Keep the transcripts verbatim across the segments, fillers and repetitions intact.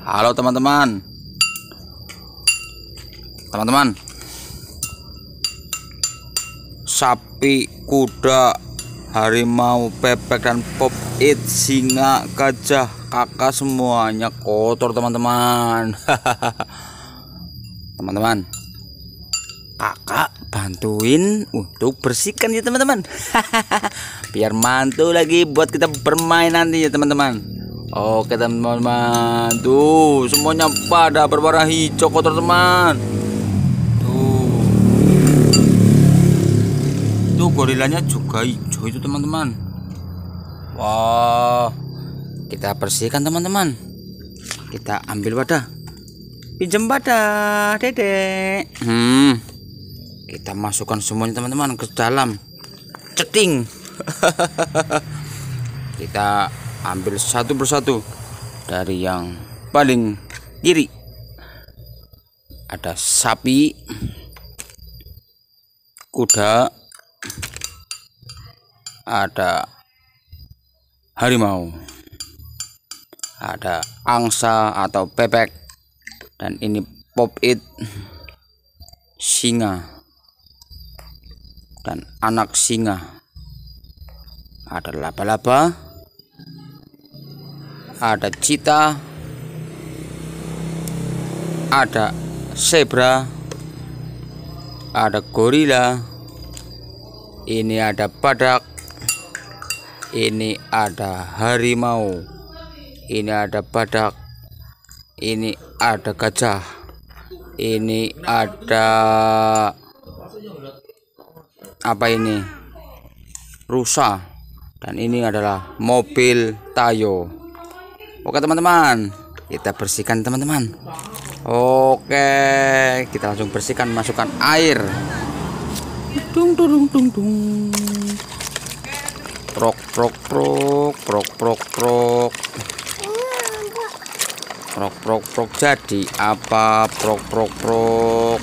Halo teman-teman. Teman-teman. Sapi, kuda, harimau, bebek dan pop it, singa, gajah, kakak semuanya kotor teman-teman. Teman-teman, kakak bantuin untuk bersihkan ya teman-teman. Biar mantul lagi buat kita bermain nanti ya teman-teman. Oke teman-teman, tuh semuanya pada berwarna hijau kotor teman. Tuh, tuh gorilanya juga hijau itu teman-teman. Wah, kita bersihkan teman-teman. Kita ambil wadah, pinjam wadah, dedek. Hmm, kita masukkan semuanya teman-teman ke dalam, ceting. Kita ambil satu persatu dari yang paling kiri. Ada sapi, kuda, ada harimau, ada angsa atau bebek, dan ini pop it, singa dan anak singa. Ada laba-laba, ada cheetah, ada zebra, ada gorila, ini ada badak, ini ada harimau, ini ada badak, ini ada gajah, ini ada apa ini, rusa, dan ini adalah mobil Tayo. Oke teman-teman, kita bersihkan teman-teman. Oke, kita langsung bersihkan, masukkan air. Dung dung dung dung. Prok prok prok prok prok prok. Prok prok prok jadi apa? Prok prok prok.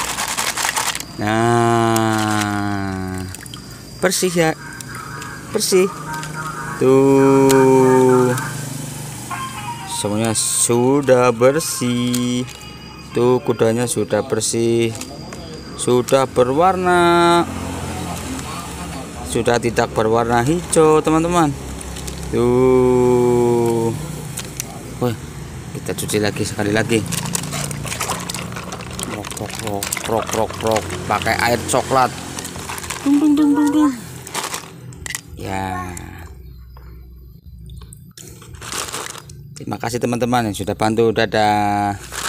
Nah, bersih ya, bersih. Tuh, semuanya sudah bersih. Tuh, kudanya sudah bersih, sudah berwarna, sudah tidak berwarna hijau teman-teman. Tuh, woi, kita cuci lagi sekali lagi. Prok prok prok prok prok prok, pakai air coklat. Dung dung dung dung dung. Ya. Terima kasih teman-teman yang sudah bantu. Dadah.